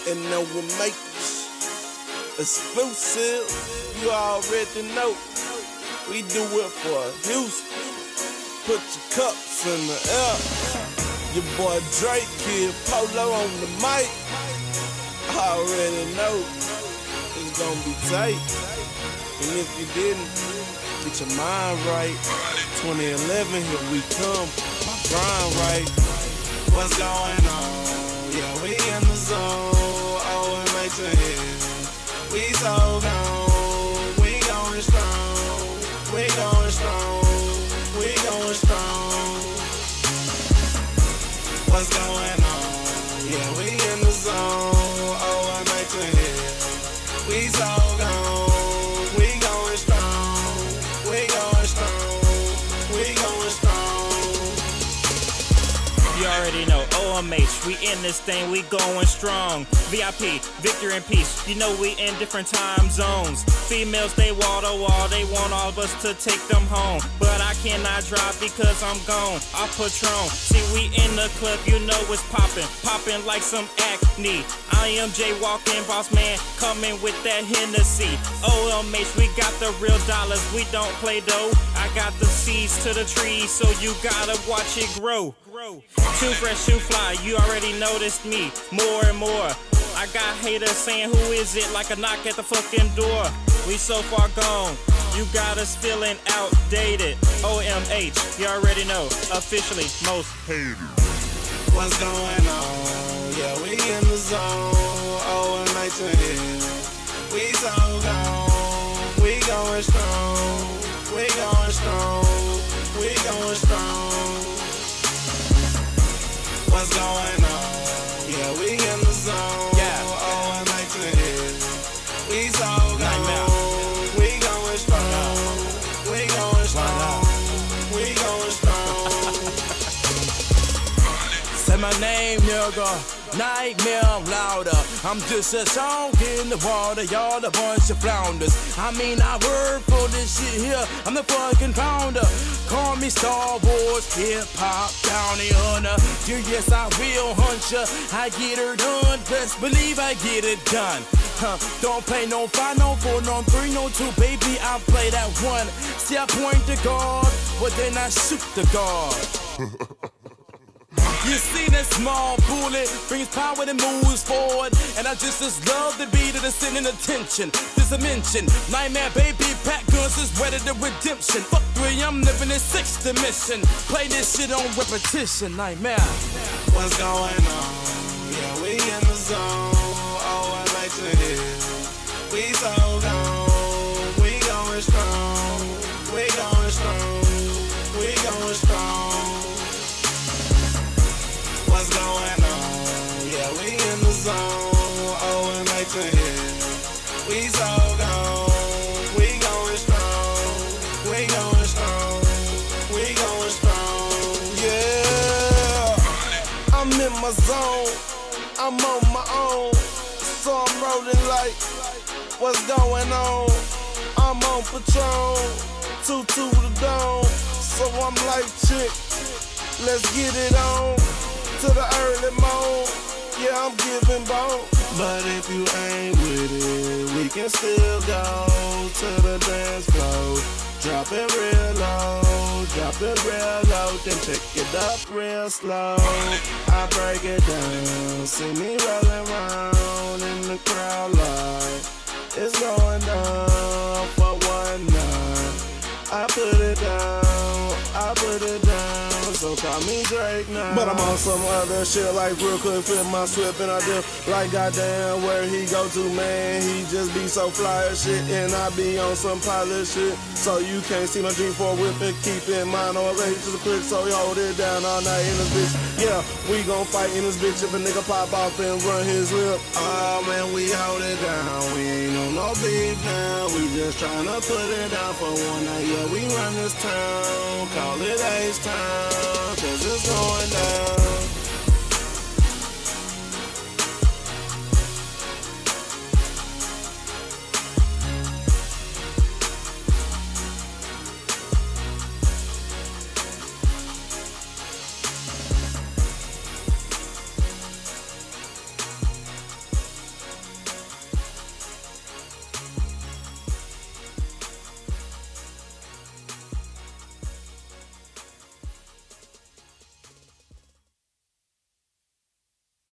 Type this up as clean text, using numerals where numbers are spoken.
And no one makes exclusive. You already know. We do it for Houston. Put your cups in the air. Your boy Drake here, Polo on the mic. I already know it's gonna be tight. And if you didn't, get your mind right. 2011, here we come. My grind right. What's going on? Yeah, we in the zone. Oh, it makes a hit. We so gone. We going strong. We going strong. We going strong. What's going on? Yeah, we in the zone. Oh, it makes a hit. We so gone. We going strong. We going strong. We going strong. You already know, OMH, we in this thing, we going strong. VIP, victory and peace, you know we in different time zones. Females, they wall to wall, they want all of us to take them home. But I cannot drive because I'm gone, I Patron. See, we in the club, you know it's popping, popping like some acne. I am J-walking boss man, coming with that Hennessy. OMH, we got the real dollars, we don't play dough. I got the seeds to the trees, so you gotta watch it grow. Too fresh, too fly, you already noticed me more and more. I got haters saying who is it, like a knock at the fucking door. We so far gone, you got us feeling outdated. OMH, you already know, officially most hated. What's going on? Yeah, we in the zone. Oh, it makes a hit. We so gone. We going strong. We going strong. We going strong. What's going on? Yeah, we in the zone. Yeah. Oh, it makes a hit. We so gone. We going strong. We going strong. We going strong. Say my name, nigga. Nightmare, I'm louder. I'm just a song in the water. Y'all a bunch of flounders. I mean, I work for this shit here. I'm the fucking founder. Call me Star Wars, hip-hop, bounty hunter. Yes, I will hunt ya. I get her done. Best believe I get it done. Don't play no 5, no 4, no 3, no 2. Baby, I play that 1. See, I point to God, but then I shoot the guard. You see that small bullet brings power that moves forward. And I just love the beat of the sending attention. This dimension, nightmare baby, pack guns is ready to redemption. Fuck 3, I'm living in 6th dimension. Play this shit on repetition, nightmare. What's going on? Yeah, we in the zone. Oh, it makes a hit. We so gone. We going strong. We going strong. We going strong. What's going on? Yeah, we in the zone. Oh, it makes a hit. We so gone. We going strong. We going strong. We going strong. Yeah. I'm in my zone. I'm on my own. So I'm rolling like, what's going on? I'm on Patron. 2 to the dome. So I'm like, chick, let's get it on. To the early morn, yeah, I'm giving bone. But if you ain't with it, we can still go to the dance floor. Drop it real low, drop it real low, then pick it up real slow. I break it down, see me rolling around in the crowd like it's going down for one night. I put it down, I put it down, so call me Drake now. But I'm on some other shit like real quick, fit my swift and I do like goddamn where he go to, man. He just be so fly as shit and I be on some pilot shit. So you can't see my G4 whip and keep in mind all that he just a click, so he hold it down all night in this bitch. Yeah, we gon' fight in this bitch if a nigga pop off and run his lip. Oh man, we hold it down, we ain't on no beef now. We just tryna put it down for one night. Yeah, we run this town, call it H-Town, cause it's going down.